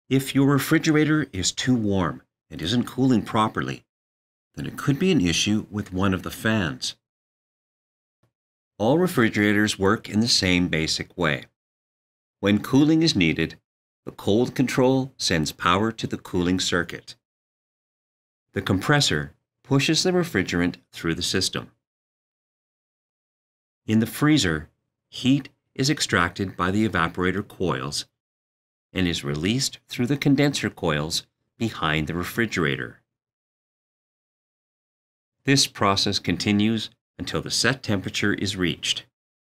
If your refrigerator is too warm and isn't cooling properly, then it could be an issue with one of the fans. All refrigerators work in the same basic way. When cooling is needed, the cold control sends power to the cooling circuit. The compressor pushes the refrigerant through the system. In the freezer, heat is extracted by the evaporator coils and is released through the condenser coils behind the refrigerator. This process continues until the set temperature is reached.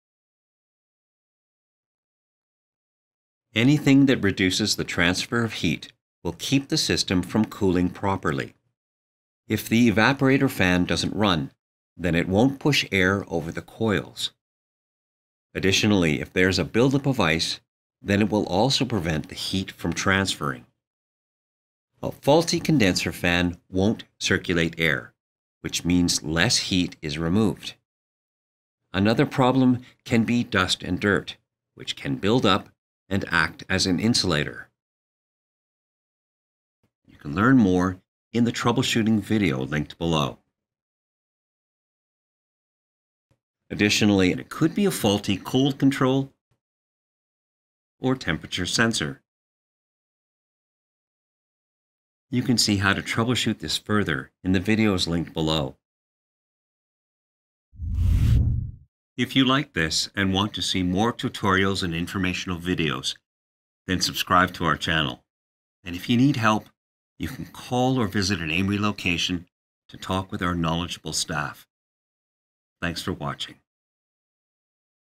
Anything that reduces the transfer of heat will keep the system from cooling properly. If the evaporator fan doesn't run, then it won't push air over the coils. Additionally, if there's a buildup of ice, then it will also prevent the heat from transferring. A faulty condenser fan won't circulate air, which means less heat is removed. Another problem can be dust and dirt, which can build up and act as an insulator. You can learn more in the troubleshooting video linked below. Additionally, it could be a faulty cold control or temperature sensor. You can see how to troubleshoot this further in the videos linked below. If you like this and want to see more tutorials and informational videos, then subscribe to our channel. And if you need help, you can call or visit an AMRE location to talk with our knowledgeable staff. Thanks for watching.